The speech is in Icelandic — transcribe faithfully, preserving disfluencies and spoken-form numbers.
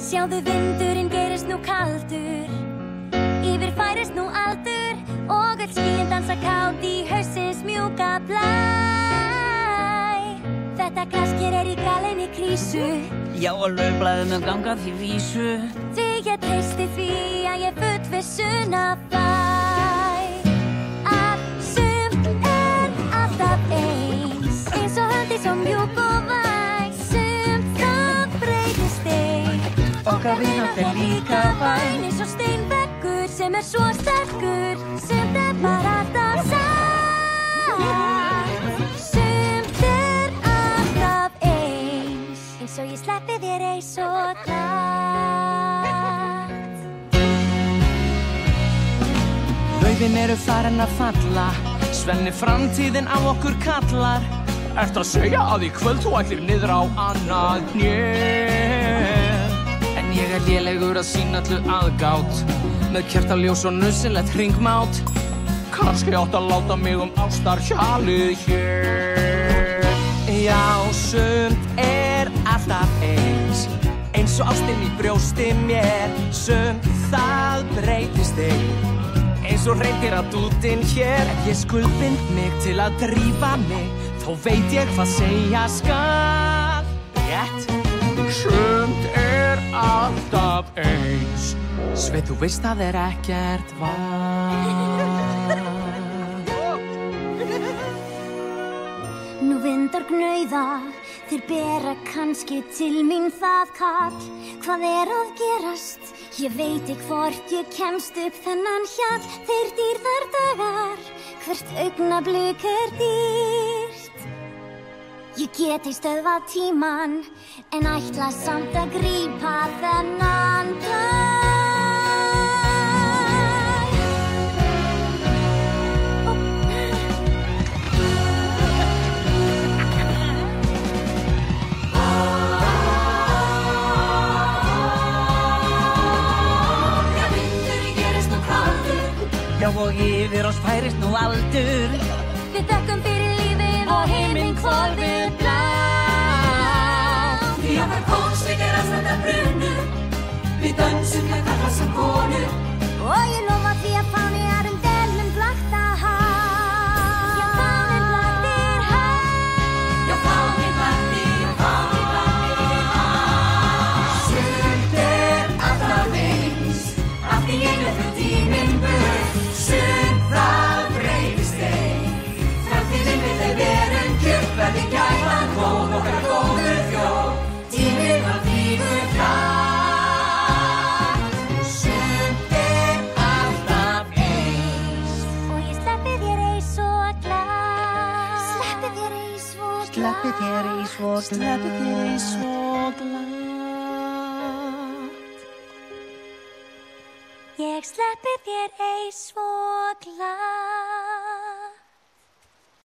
Sjáðu vindurinn gerist nú kaldur, yfir færist nú aldur og öll skýin dansa kátt í hausins mjúka blæ. Þetta grasker er í galinni krísu, já og laufblaðið mun ganga því vísu, því ég treysti því að ég fullvissuna fæ að sumt er alltaf eins, eins og höndi svo mjúk og væn. Sumt það breytist ein, okkar vinátt er líka væn, eins og steinveggur sem er svo sterkur. Sumt er bara alltaf satt, sumt er alltaf eins, eins og ég sleppi þér eins og glatt. Laufin eru farin að falla, Svenni framtíðin á okkur kallar. Ertu að segja að í kvöld þú ætlir niður á annað hné? En ég er lélegur að sýna öllu aðgát, með kertaljós og nauðsynlegt hringmát. Kannski átt að láta mig um ástarhjalið hér. Já, sumt er alltaf eins, eins og ástin í brjósti mér. Sumt það breytist ein, eins og reyndir að dútinn hér. Ef ég skuldbind mig til að drífa mig, þá veit ég hvað segja skal. Rétt, sumt er alltaf eins, Sveinn, þú veist það er ekkert val. Nú vindar gnauða, þeir bera kannski til mín það kall. Hvað er að gerast? Ég veit ekki hvort ég kemst upp þennan hjall. Þeir dýrðar dagar, hvert augnablik er dýrt. Ég geti stöðvað tímann, en ætla samt að grípa þennan dag. Já og yfir oss færist nú aldur, Við þökkum fyrir lífið og heiminn hvolfið blá. Því okkar kóngsvik er að standa brunu, við dönsum með karla sem konur. Og ég lofa því að fáni er um delum blakta haf. Já, fáninn blaktir haf. Já, fáninn blaktir, já, fáninn blaktir haf. Sumt er alltaf eins, allt í einu fyrir tíminn burt. Sumt það breytist ein, framtíðin við þeir verum kjört. Verði gæfan góð, okkar góðu þjóð, tíminn hann flýgur hratt. Sumt er alltaf eins, Og ég sleppi þér eins og glatt. Sleppi þér eins og glatt. sleppi þér í svo Sleppi þér eins og glatt. Ég sleppi þér eins og glatt.